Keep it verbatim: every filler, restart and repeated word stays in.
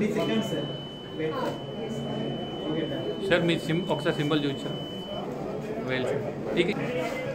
twenty seconds, sir. Wait, sir. Sir मी sim ఒకసారి symbol చూపించా వెల్ ठीक है